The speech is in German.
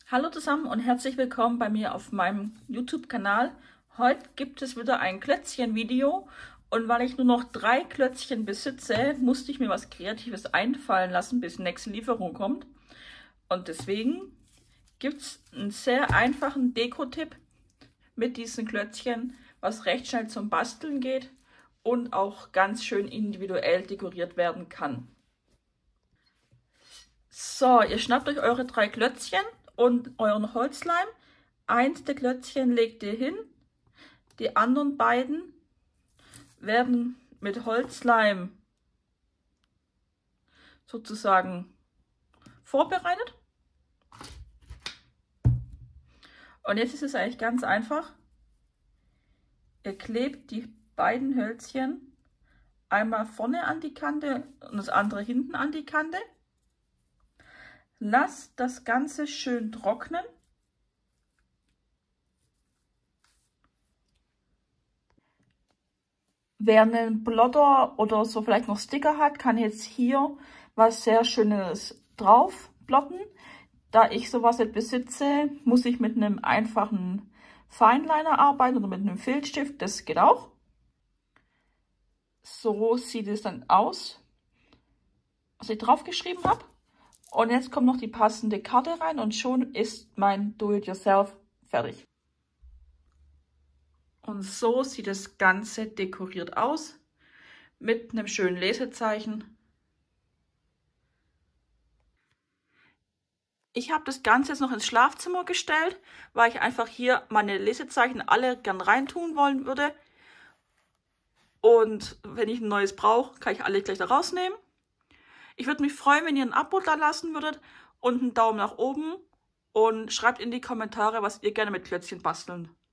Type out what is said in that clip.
Hallo zusammen und herzlich willkommen bei mir auf meinem YouTube-Kanal. Heute gibt es wieder ein Klötzchen-Video und weil ich nur noch 3 Klötzchen besitze, musste ich mir was Kreatives einfallen lassen, bis die nächste Lieferung kommt. Und deswegen gibt es einen sehr einfachen Deko-Tipp mit diesen Klötzchen, was recht schnell zum Basteln geht und auch ganz schön individuell dekoriert werden kann. So, ihr schnappt euch eure 3 Klötzchen und euren Holzleim. Eins der Klötzchen legt ihr hin. Die anderen beiden werden mit Holzleim sozusagen vorbereitet. Und jetzt ist es eigentlich ganz einfach. Ihr klebt die beiden Hölzchen einmal vorne an die Kante und das andere hinten an die Kante. Lasst das Ganze schön trocknen. Wer einen Plotter oder so vielleicht noch Sticker hat, kann jetzt hier was sehr Schönes drauf plotten. Da ich sowas nicht besitze, muss ich mit einem einfachen Fineliner arbeiten oder mit einem Filzstift. Das geht auch. So sieht es dann aus, was ich draufgeschrieben habe. Und jetzt kommt noch die passende Karte rein und schon ist mein Do-it-yourself fertig. Und so sieht das Ganze dekoriert aus, mit einem schönen Lesezeichen. Ich habe das Ganze jetzt noch ins Schlafzimmer gestellt, weil ich einfach hier meine Lesezeichen alle gern reintun wollen würde. Und wenn ich ein neues brauche, kann ich alle gleich da rausnehmen. Ich würde mich freuen, wenn ihr ein Abo da lassen würdet und einen Daumen nach oben und schreibt in die Kommentare, was ihr gerne mit Klötzchen basteln